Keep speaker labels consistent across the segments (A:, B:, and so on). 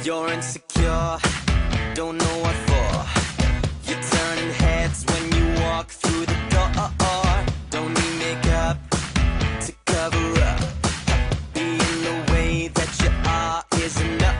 A: You're insecure, don't know what for. You're turning heads when you walk through the door. Don't need makeup to cover up. Being the way that you are is enough.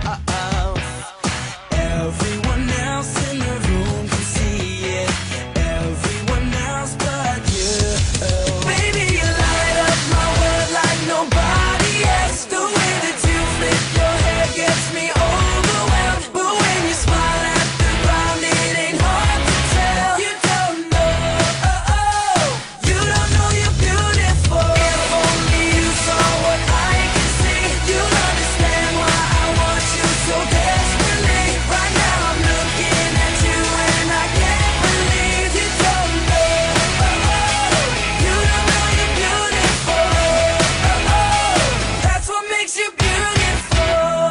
A: Everyone else in the room can see it. Everyone else but you. Baby, you light up my world like nobody else. The way that you flip your hair gets me overwhelmed. But when you smile at the ground, it ain't hard to tell. You don't know, you don't know you're beautiful. If only you saw what I can see, you'll understand why I want you so desperately. Right now I'm looking at you and I can't believe you don't know. You don't know you're beautiful. That's what makes you beautiful.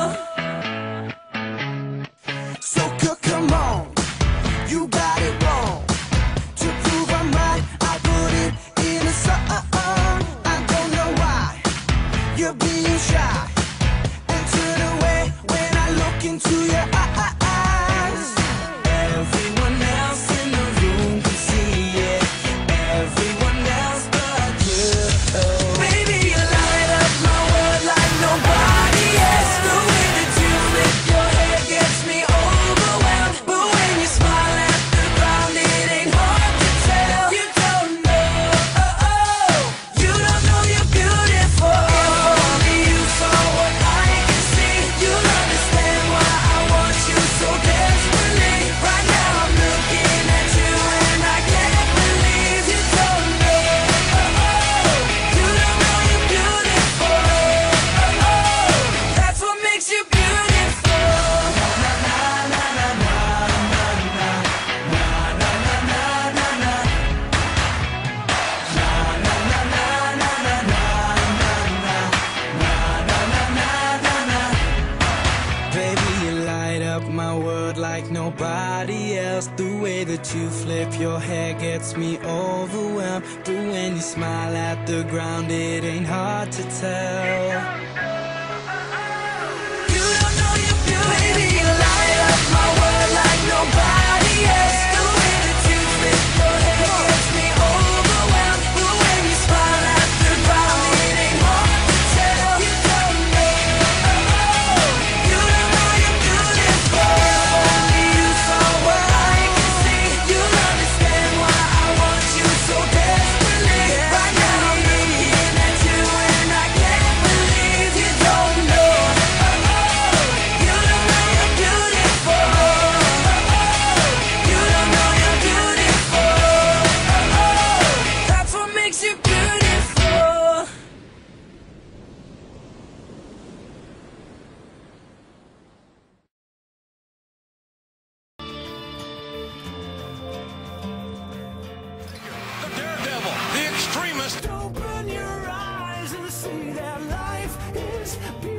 A: So come on, you got it wrong. To prove I'm right, I put it in a song. I don't know why you're being shy and turn away when I look into your eyes. Everyone else in the room can see it. Everyone else but you. Baby, you light up my world like nobody else. The way that you flip your hair gets me overwhelmed. But when you smile at the ground, it ain't hard to tell. You don't know, you don't know you're beautiful. If only you saw what I can see, you'll understand why I want you so desperately. Right now I'm looking at you and I can't believe you don't know. You don't know you're beautiful. That's what makes you beautiful. Baby, you light up my world like nobody else. The way that you flip your hair gets me overwhelmed. But when you smile at the ground, it ain't hard to tell. You don't know you're beautiful. Baby, you light up my world like nobody else. The way that you flip your hair gets me overwhelmed. But when you smile at the ground, it ain't hard to tell. You don't know, you don't know you're beautiful. Only you saw what I can see, you'll understand why I want you so desperately. Right now I'm looking at you and I can't believe you don't know. You don't know you're beautiful. You don't know you're beautiful. That's what makes you beautiful.
B: The daredevil, the extremist.
C: Open your eyes and see that life is beautiful.